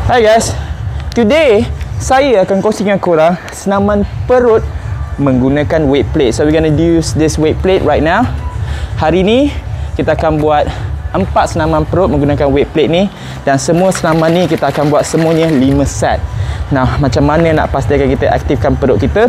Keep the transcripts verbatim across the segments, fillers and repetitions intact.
Hi guys, today saya akan kongsi dengan korang senaman perut menggunakan weight plate. So we're gonna use this weight plate right now. Hari ni kita akan buat empat senaman perut menggunakan weight plate ni, dan semua senaman ni kita akan buat semuanya lima set. Nah, macam mana nak pastikan kita aktifkan perut kita?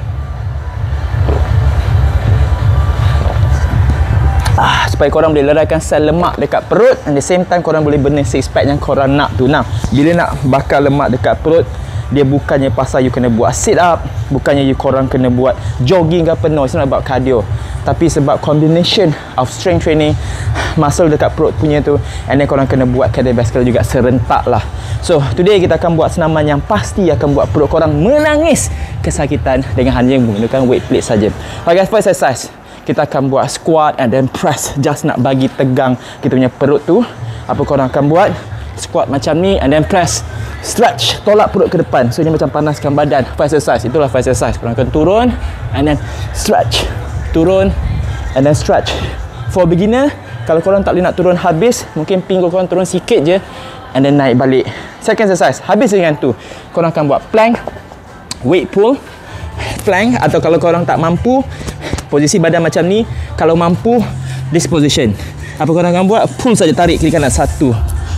Ah, supaya korang boleh leraikan sel lemak dekat perut, and the same time korang boleh burn six pack yang korang nak tu. Nah, bila nak bakar lemak dekat perut, dia bukannya pasal you kena buat sit up, bukannya you korang kena buat jogging ke apa, no, it's not about cardio, tapi sebab combination of strength training, muscle dekat perut punya tu, and then korang kena buat cardiovascular juga serentak lah. So today kita akan buat senaman yang pasti akan buat perut korang menangis kesakitan dengan hanya menggunakan weight plate saja. Okay guys, first exercise kita akan buat squat and then press, just nak bagi tegang kita punya perut tu. Apa korang akan buat? Squat macam ni and then press, stretch, tolak perut ke depan. So ini macam panaskan badan. First exercise, itulah first exercise. Korang akan turun and then stretch, turun and then stretch. For beginner, kalau korang tak boleh nak turun habis, mungkin pinggul korang turun sikit je and then naik balik. Second exercise, habis dengan tu, korang akan buat plank, weight pull, plank, atau kalau korang tak mampu, posisi badan macam ni. Kalau mampu, this position, apa korang akan buat? Pull saja, tarik kiri kanan. Satu,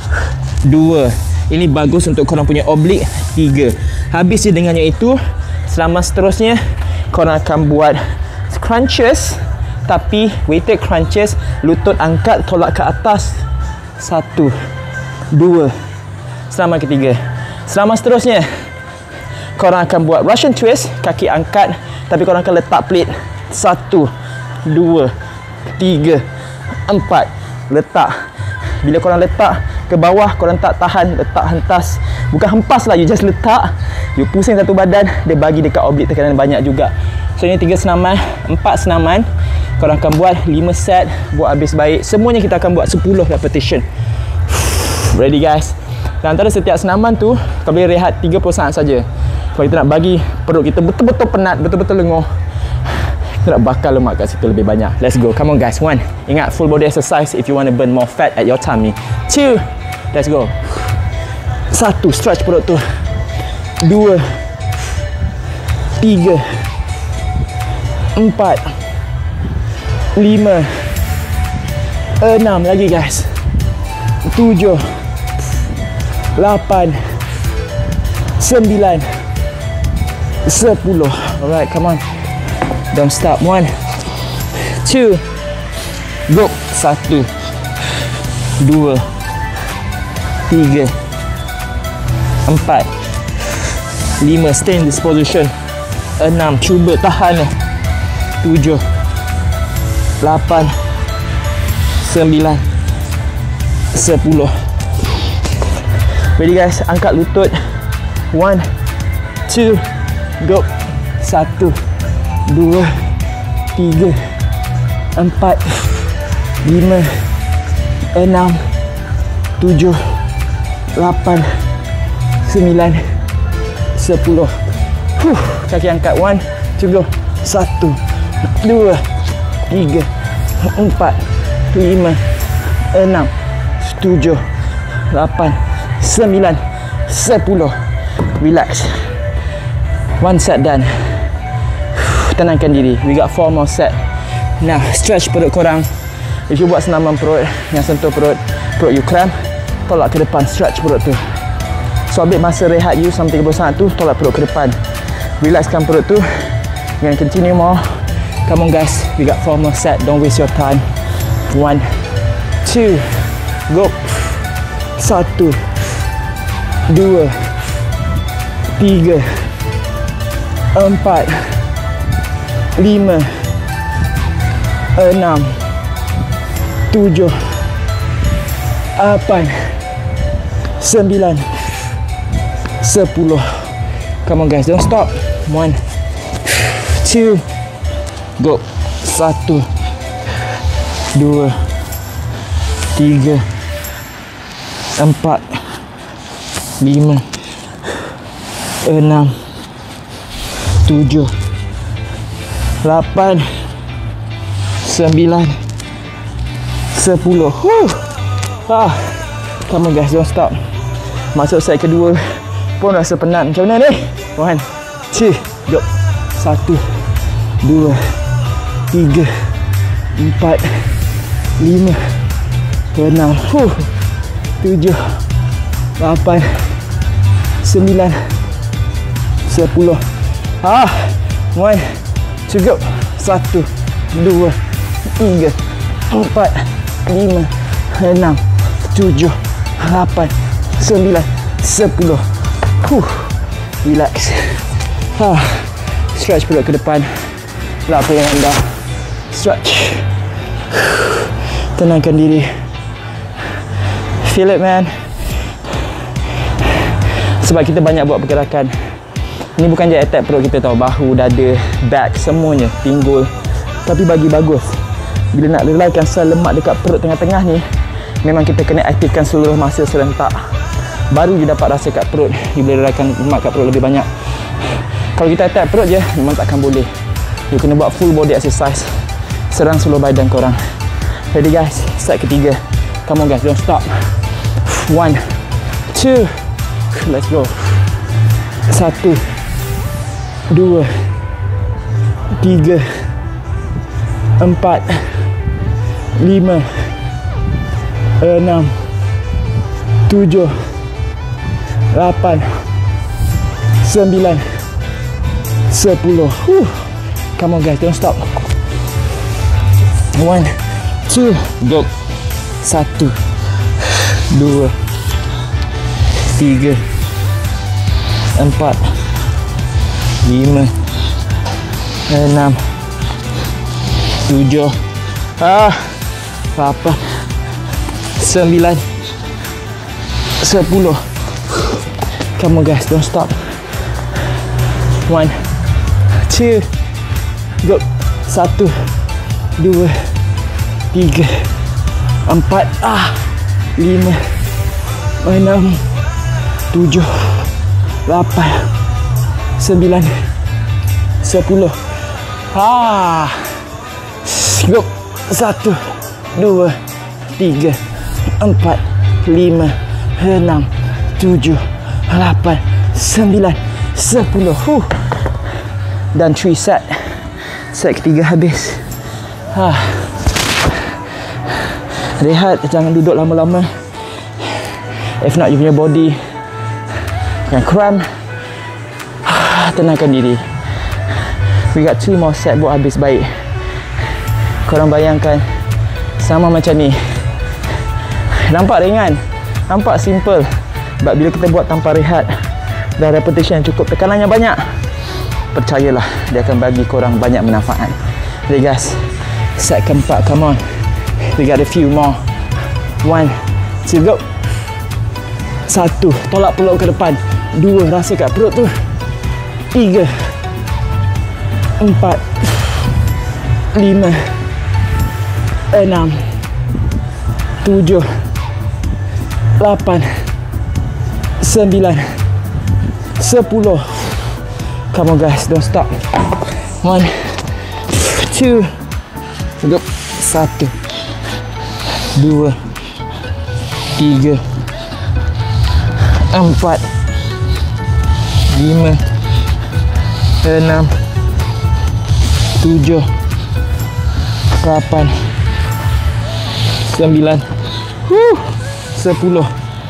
dua. Ini bagus untuk korang punya oblique. Tiga. Habis je dengannya itu. Selama seterusnya korang akan buat crunches, tapi weighted crunches. Lutut angkat, tolak ke atas. Satu, dua. Selama ketiga. Selama seterusnya korang akan buat Russian twist. Kaki angkat, tapi korang akan letak plate. Satu, dua, tiga, empat. Letak. Bila korang letak ke bawah, korang tak tahan, letak hentas. Bukan hempas lah, you just letak. You pusing satu badan, dia bagi dekat oblique tekanan banyak juga. So ini tiga senaman, empat senaman. Korang akan buat lima set, buat habis baik. Semuanya kita akan buat sepuluh repetition. Ready guys? Dan antara setiap senaman tu, kita boleh rehat tiga puluh saat saja. Kalau kita nak bagi perut kita betul-betul penat, betul-betul lenguh, kita nak bakar lemak kat situ lebih banyak. Let's go. Come on guys. One. Ingat, full body exercise if you want to burn more fat at your tummy. Two. Let's go. Satu. Stretch perut tu. Dua. Tiga. Empat. Lima. Enam. Lagi guys. Tujuh. Lapan. Sembilan. Sepuluh. Alright, come on. Don't stop. One, two, go. Satu, dua, tiga, empat, lima. Stay in this position. Enam. Cuba tahan. Tujuh, lapan, sembilan, sepuluh. Ready guys? Angkat lutut. One, two, go. Satu, dua, tiga, empat, lima, enam, tujuh, lapan, sembilan, sepuluh. Huh, kaki angkat. One, two, go. Satu, dua, tiga, empat, lima, enam, tujuh, lapan, sembilan, sepuluh. Relax. One set done. Tenangkan diri. We got four more set. Now stretch perut korang. If you buat senaman perut yang sentuh perut, perut you cramp, tolak ke depan. Stretch perut tu. So ambil masa rehat you sampai tiga puluh saat tu, tolak perut ke depan. Relaxkan perut tu. You can continue more. Come on guys, we got four more set. Don't waste your time. One, two, go. Satu, dua, tiga, empat, lima, enam, tujuh, lapan, sembilan, sepuluh. Come on guys, don't stop. One, two, go. Satu, dua, tiga, empat, lima, enam, tujuh, lapan, sembilan, sepuluh. Huh. Ah. Come on guys, don't stop. Masuk set kedua pun rasa penat. Macam mana ni? One, two, go. Satu, dua, tiga, empat, lima, enam, huh, tujuh, lapan, sembilan, sepuluh. Ah, one, two, go. Satu, dua, tiga, empat, lima, enam, tujuh, lapan, sembilan, sepuluh. Huh, relax. Ah, stretch perut ke depan. Lapar yang anda. Stretch. Tenangkan diri. Feel it, man. Sebab kita banyak buat pergerakan. Ini bukan je attack perut kita tau. Bahu, dada, back, semuanya. Pinggul. Tapi bagi bagus. Bila nak relaikan sel lemak dekat perut tengah-tengah ni, memang kita kena aktifkan seluruh masa serentak. Baru dia dapat rasa kat perut. Dia boleh relaikan lemak kat perut lebih banyak. Kalau kita attack perut je, memang takkan boleh. You kena buat full body exercise. Serang seluruh badan korang. Ready guys? Set ketiga. Come on guys, don't stop. One, two, let's go. Satu, dua, tiga, empat, lima, enam, tujuh, lapan, sembilan, sepuluh. Huh. Come on guys, don't stop. One, two, go. Satu, dua, tiga, empat, lima, enam, tujuh, ah, lapan, sembilan, sepuluh. Come on guys, don't stop. One, two, go. Satu, dua, tiga, empat, ah, lima, enam, tujuh, lapan, sembilan, sepuluh. Ah, go. Satu, dua, tiga, empat, lima, enam, tujuh, lapan, sembilan, sepuluh. Huh. Dan three set. Set ketiga habis. Ha. Rehat, jangan duduk lama-lama. If not, you punya body akan cramp. Tenangkan diri. We got two more set buat habis baik. Korang bayangkan sama macam ni. Nampak ringan, nampak simple. But bila kita buat tanpa rehat dan repetition yang cukup, tekanannya banyak, percayalah dia akan bagi korang banyak manfaat. Okay guys, set keempat, come on. We got a few more. One, two, go. Satu, tolak peluk ke depan. Dua, rasa kat perut tu. Tiga, empat, lima, enam, tujuh, lapan, sembilan, sepuluh. Come on guys, don't stop. One, two, go. Satu, dua, tiga, empat, lima, enam, tujuh, lapan, sembilan, sepuluh.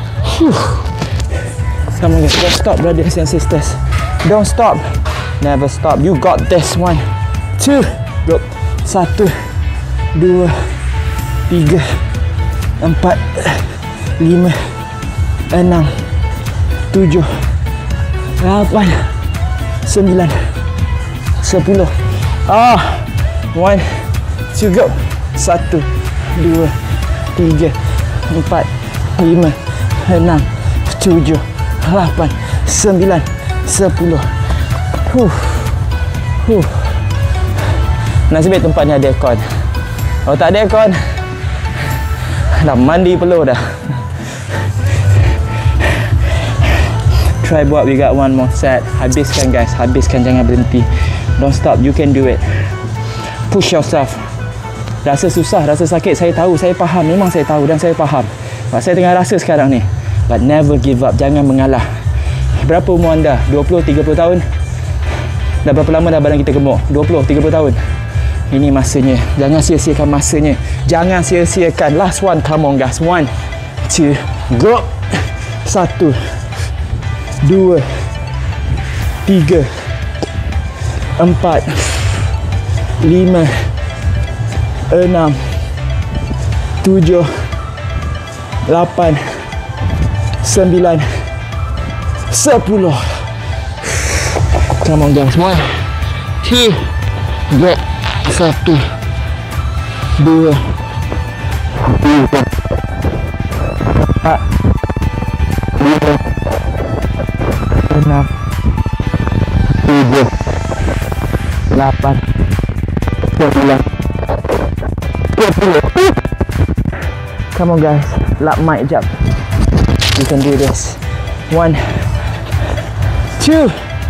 Come on guys, don't stop brothers and sisters. Don't stop. Never stop. You got this. One, two, go. Satu, dua, tiga, empat, lima, enam, tujuh, lapan, sembilan, sepuluh. Ah, one, two, go. Satu, dua, tiga, empat, lima, enam, tujuh, lapan, sembilan, sepuluh. Huh, huh. Nasib baik tempat ni ada aircon. Kalau tak ada aircon, dah mandi peluh dah. Try buat, we got one more set. Habiskan guys, habiskan, jangan berhenti. Don't stop, you can do it. Push yourself. Rasa susah, rasa sakit, saya tahu, saya faham. Memang saya tahu dan saya faham. Sebab saya tengah rasa sekarang ni. But never give up. Jangan mengalah. Berapa umur anda? dua puluh, tiga puluh tahun? Dah berapa lama dah badan kita gemuk? dua puluh, tiga puluh tahun? Ini masanya. Jangan sia-siakan masanya. Jangan sia-siakan. Last one. Come on guys. One, two, go. Satu, dua, tiga, empat, lima, enam, tujuh, lapan, sembilan, sepuluh. Come on guys. One, two, go. Satu, dua, tiga, empat, lima, enam, tujuh, lapan, sembilan, sepuluh. Come on guys, lap mic jap. You can do this. One, two,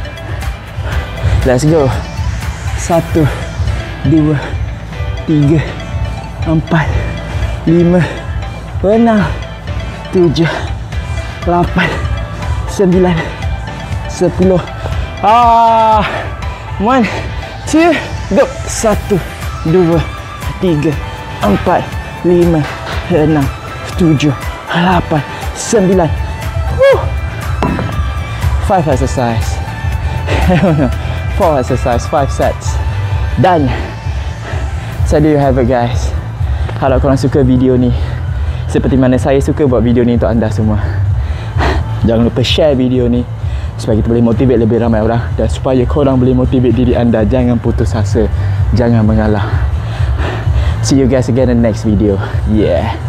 let's go. Satu, dua, tiga, empat, lima, enam, tujuh, lapan, sembilan, sepuluh. Ah, one, two, go. Satu, dua, tiga, empat, lima, enam, tujuh, lapan, sembilan. Woo. Five exercise. No, four exercise, five sets. Done. So there you have it guys. Kalau korang suka video ni seperti mana saya suka buat video ni untuk anda semua, jangan lupa share video ni supaya kita boleh motivate lebih ramai orang, dan supaya korang boleh motivate diri anda. Jangan putus asa, jangan mengalah. See you guys again in the next video. Yeah.